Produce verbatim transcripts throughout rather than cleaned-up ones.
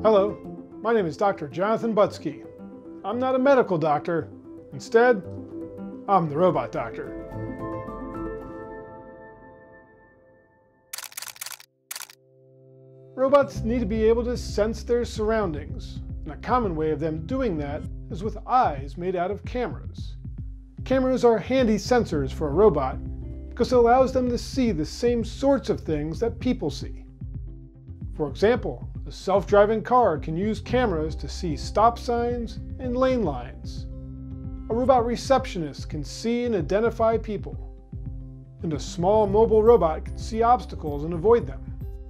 Hello, my name is Doctor Jonathan Butsky. I'm not a medical doctor. Instead, I'm the robot doctor. Robots need to be able to sense their surroundings, and a common way of them doing that is with eyes made out of cameras. Cameras are handy sensors for a robot because it allows them to see the same sorts of things that people see. For example, a self-driving car can use cameras to see stop signs and lane lines. A robot receptionist can see and identify people. And a small mobile robot can see obstacles and avoid them.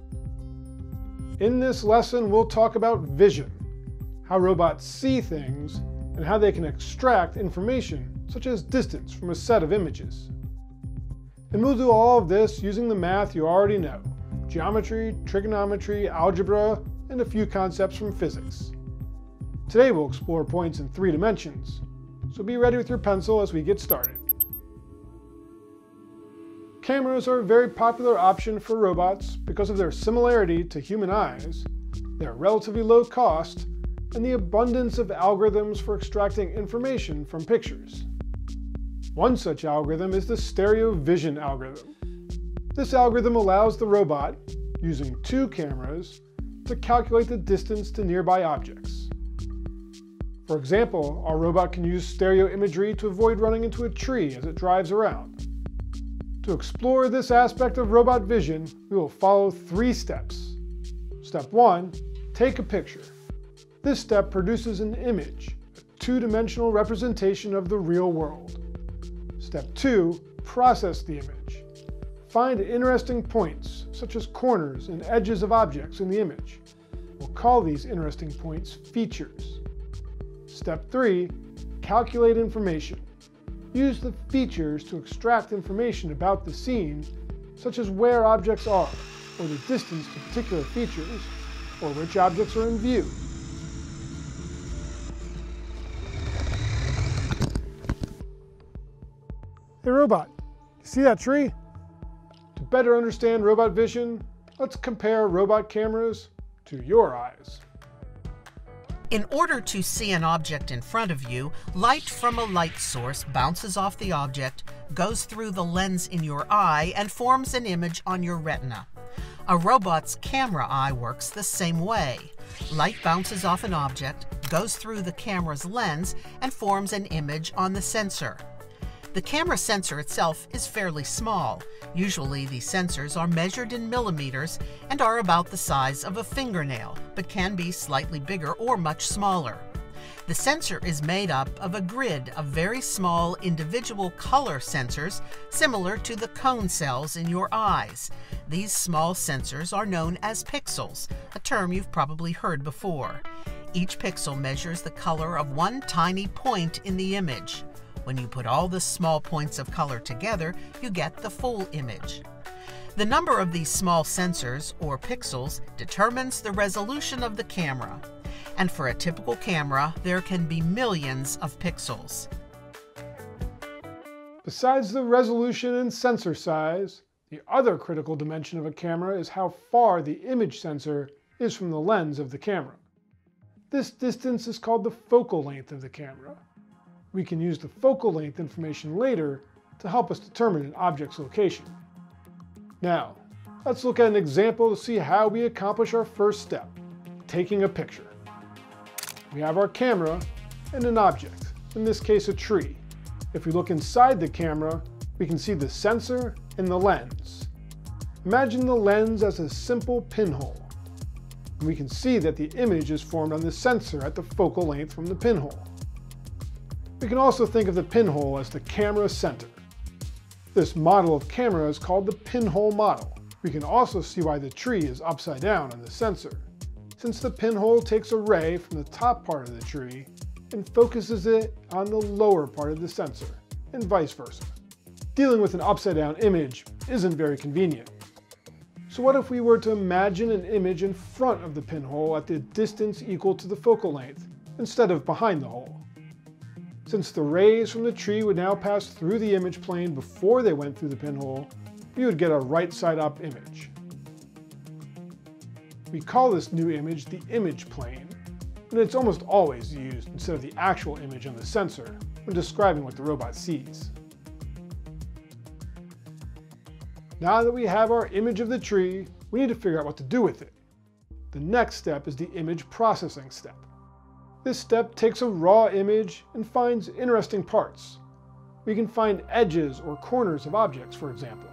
In this lesson, we'll talk about vision, how robots see things, and how they can extract information such as distance from a set of images. And we'll do all of this using the math you already know: geometry, trigonometry, algebra, and a few concepts from physics. Today we'll explore points in three dimensions, so be ready with your pencil as we get started. Cameras are a very popular option for robots because of their similarity to human eyes, their relatively low cost, and the abundance of algorithms for extracting information from pictures. One such algorithm is the stereo vision algorithm. This algorithm allows the robot, using two cameras, to calculate the distance to nearby objects. For example, our robot can use stereo imagery to avoid running into a tree as it drives around. To explore this aspect of robot vision, we will follow three steps. Step one, take a picture. This step produces an image, a two-dimensional representation of the real world. Step two, process the image. Find interesting points, such as corners and edges of objects in the image. We'll call these interesting points features. Step three, calculate information. Use the features to extract information about the scene, such as where objects are, or the distance to particular features, or which objects are in view. Hey robot, you see that tree? To better understand robot vision, let's compare robot cameras to your eyes. In order to see an object in front of you, light from a light source bounces off the object, goes through the lens in your eye, and forms an image on your retina. A robot's camera eye works the same way. Light bounces off an object, goes through the camera's lens, and forms an image on the sensor. The camera sensor itself is fairly small. Usually these sensors are measured in millimeters and are about the size of a fingernail, but can be slightly bigger or much smaller. The sensor is made up of a grid of very small individual color sensors similar to the cone cells in your eyes. These small sensors are known as pixels, a term you've probably heard before. Each pixel measures the color of one tiny point in the image. When you put all the small points of color together, you get the full image. The number of these small sensors, or pixels, determines the resolution of the camera. And for a typical camera, there can be millions of pixels. Besides the resolution and sensor size, the other critical dimension of a camera is how far the image sensor is from the lens of the camera. This distance is called the focal length of the camera. We can use the focal length information later to help us determine an object's location. Now, let's look at an example to see how we accomplish our first step, taking a picture. We have our camera and an object, in this case a tree. If we look inside the camera, we can see the sensor and the lens. Imagine the lens as a simple pinhole. And we can see that the image is formed on the sensor at the focal length from the pinhole. We can also think of the pinhole as the camera center. This model of camera is called the pinhole model. We can also see why the tree is upside down on the sensor, since the pinhole takes a ray from the top part of the tree and focuses it on the lower part of the sensor, and vice versa. Dealing with an upside down image isn't very convenient. So what if we were to imagine an image in front of the pinhole at the distance equal to the focal length, instead of behind the hole? Since the rays from the tree would now pass through the image plane before they went through the pinhole, we would get a right side up image. We call this new image the image plane, and it's almost always used instead of the actual image on the sensor when describing what the robot sees. Now that we have our image of the tree, we need to figure out what to do with it. The next step is the image processing step. This step takes a raw image and finds interesting parts. We can find edges or corners of objects, for example.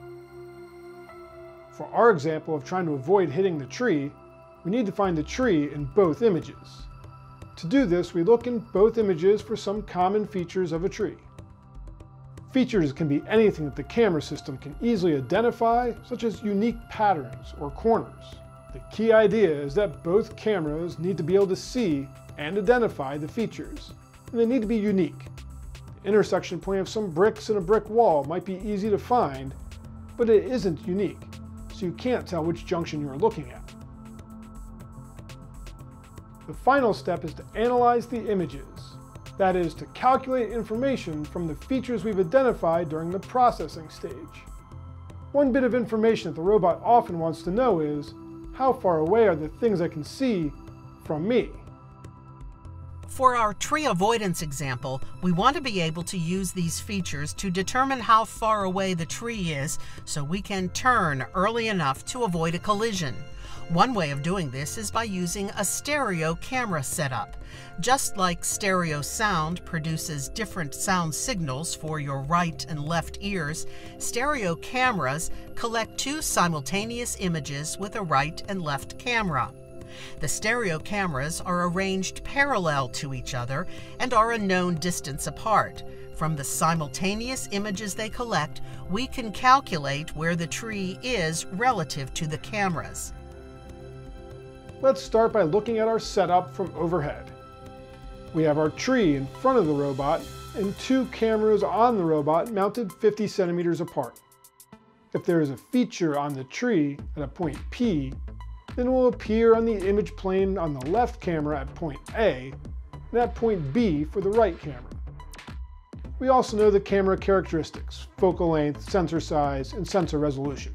For our example of trying to avoid hitting the tree, we need to find the tree in both images. To do this, we look in both images for some common features of a tree. Features can be anything that the camera system can easily identify, such as unique patterns or corners. The key idea is that both cameras need to be able to see and identify the features, and they need to be unique. The intersection point of some bricks in a brick wall might be easy to find, but it isn't unique, so you can't tell which junction you are looking at. The final step is to analyze the images. That is, to calculate information from the features we've identified during the processing stage. One bit of information that the robot often wants to know is, how far away are the things I can see from me? For our tree avoidance example, we want to be able to use these features to determine how far away the tree is so we can turn early enough to avoid a collision. One way of doing this is by using a stereo camera setup. Just like stereo sound produces different sound signals for your right and left ears, stereo cameras collect two simultaneous images with a right and left camera. The stereo cameras are arranged parallel to each other and are a known distance apart. From the simultaneous images they collect, we can calculate where the tree is relative to the cameras. Let's start by looking at our setup from overhead. We have our tree in front of the robot and two cameras on the robot mounted fifty centimeters apart. If there is a feature on the tree at a point P, then it will appear on the image plane on the left camera at point A and at point B for the right camera. We also know the camera characteristics, focal length, sensor size, and sensor resolution.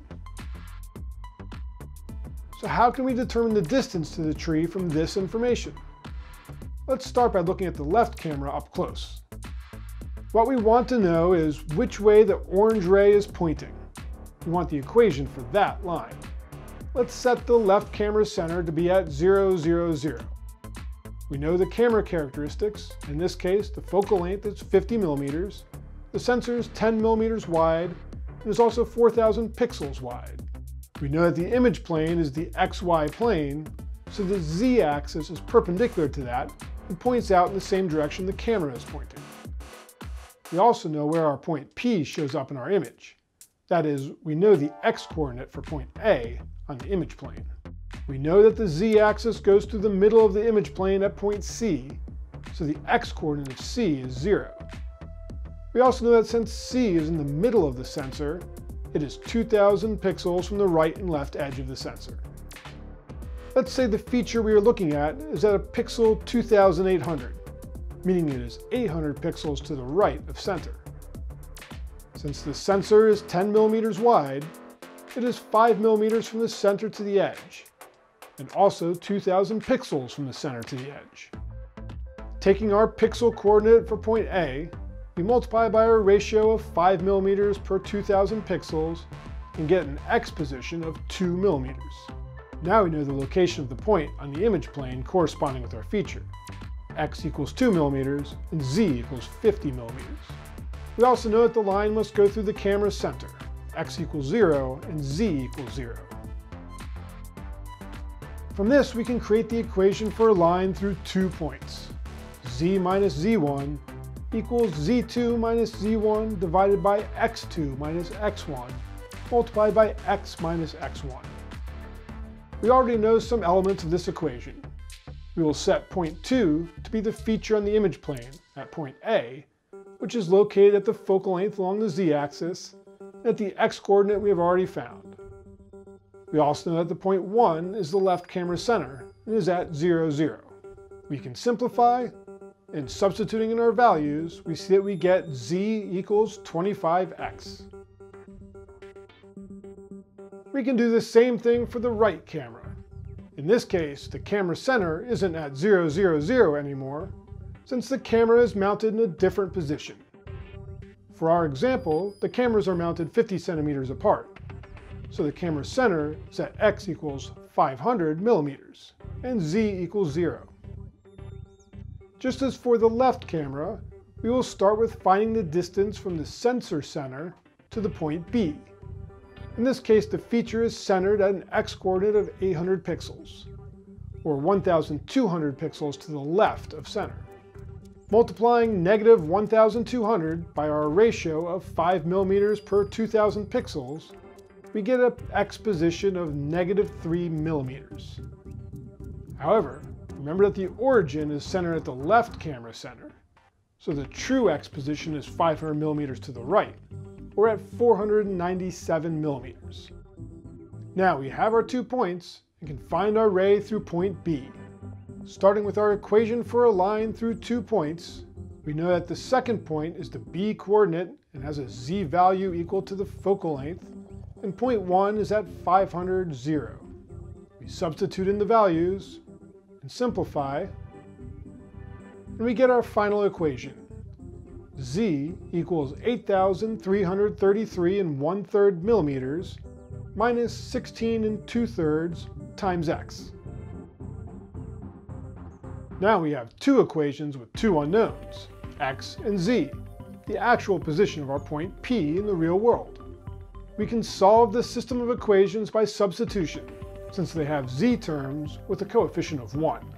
So how can we determine the distance to the tree from this information? Let's start by looking at the left camera up close. What we want to know is which way the orange ray is pointing. We want the equation for that line. Let's set the left camera center to be at zero, zero, zero. We know the camera characteristics. In this case, the focal length is fifty millimeters, the sensor is ten millimeters wide, and is also four thousand pixels wide. We know that the image plane is the X Y plane, so the Z-axis is perpendicular to that and points out in the same direction the camera is pointing. We also know where our point P shows up in our image. That is, we know the X-coordinate for point A on the image plane. We know that the Z-axis goes through the middle of the image plane at point C, so the X-coordinate of C is zero. We also know that since C is in the middle of the sensor, it is two thousand pixels from the right and left edge of the sensor. Let's say the feature we are looking at is at a pixel two thousand eight hundred, meaning it is eight hundred pixels to the right of center. Since the sensor is ten millimeters wide, it is five millimeters from the center to the edge, and also two thousand pixels from the center to the edge. Taking our pixel coordinate for point A, we multiply by a ratio of five millimeters per two thousand pixels and get an X position of two millimeters. Now we know the location of the point on the image plane corresponding with our feature. X equals two millimeters and Z equals fifty millimeters. We also know that the line must go through the camera's center. X equals zero and Z equals zero. From this, we can create the equation for a line through two points. Z minus Z one equals Z two minus Z one divided by X two minus X one multiplied by X minus X one. We already know some elements of this equation. We will set point two to be the feature on the image plane at point A, which is located at the focal length along the Z-axis and at the X-coordinate we have already found. We also know that the point one is the left camera center and is at zero, zero. We can simplify, and substituting in our values, we see that we get Z equals twenty-five X. We can do the same thing for the right camera. In this case, the camera center isn't at zero, zero, zero anymore, since the camera is mounted in a different position. For our example, the cameras are mounted fifty centimeters apart, so the camera center is at x equals five hundred millimeters, and z equals zero. Just as for the left camera, we will start with finding the distance from the sensor center to the point B. In this case, the feature is centered at an x-coordinate of eight hundred pixels, or one thousand two hundred pixels to the left of center. Multiplying negative one thousand two hundred by our ratio of five millimeters per two thousand pixels, we get an x position of negative three millimeters. However, remember that the origin is centered at the left camera center, so the true x position is five hundred millimeters to the right, or at four hundred ninety-seven millimeters. Now we have our two points and can find our ray through point B. Starting with our equation for a line through two points, we know that the second point is the B coordinate and has a z value equal to the focal length, and point one is at five hundred, zero. We substitute in the values and simplify, and we get our final equation. Z equals eight thousand three hundred thirty-three and one third millimeters minus sixteen and two thirds times x. Now we have two equations with two unknowns, x and z, the actual position of our point P in the real world. We can solve this system of equations by substitution, since they have z terms with a coefficient of one.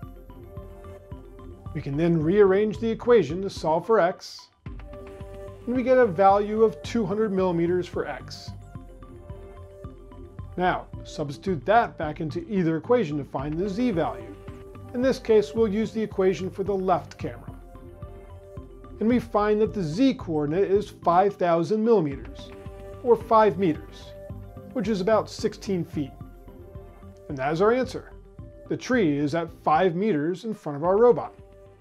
We can then rearrange the equation to solve for x, and we get a value of two hundred millimeters for x. Now, substitute that back into either equation to find the z value. In this case, we'll use the equation for the left camera. And we find that the z coordinate is five thousand millimeters, or five meters, which is about sixteen feet. And that is our answer. The tree is at five meters in front of our robot.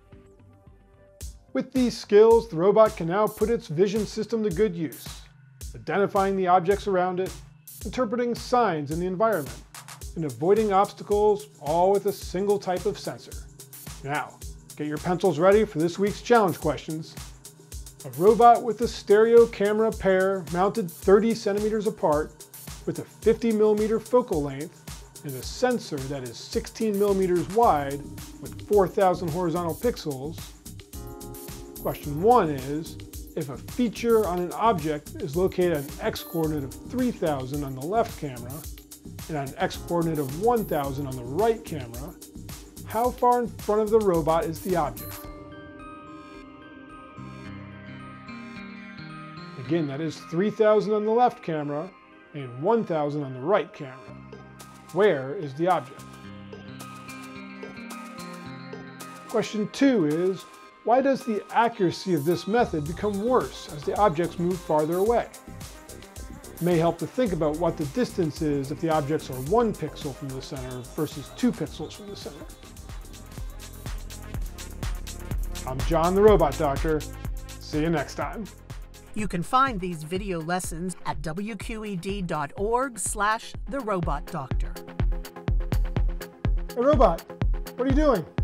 With these skills, the robot can now put its vision system to good use, identifying the objects around it, interpreting signs in the environment, and avoiding obstacles, all with a single type of sensor. Now, get your pencils ready for this week's challenge questions. A robot with a stereo camera pair mounted thirty centimeters apart with a fifty millimeter focal length and a sensor that is sixteen millimeters wide with four thousand horizontal pixels. Question one is, if a feature on an object is located at an x-coordinate of three thousand on the left camera and at an x-coordinate of one thousand on the right camera, how far in front of the robot is the object? Again, that is three thousand on the left camera and one thousand on the right camera. Where is the object? Question two is, why does the accuracy of this method become worse as the objects move farther away? It may help to think about what the distance is if the objects are one pixel from the center versus two pixels from the center. I'm John the Robot Doctor. See you next time. You can find these video lessons at W Q E D dot org slash the robot doctor. Hey robot, what are you doing?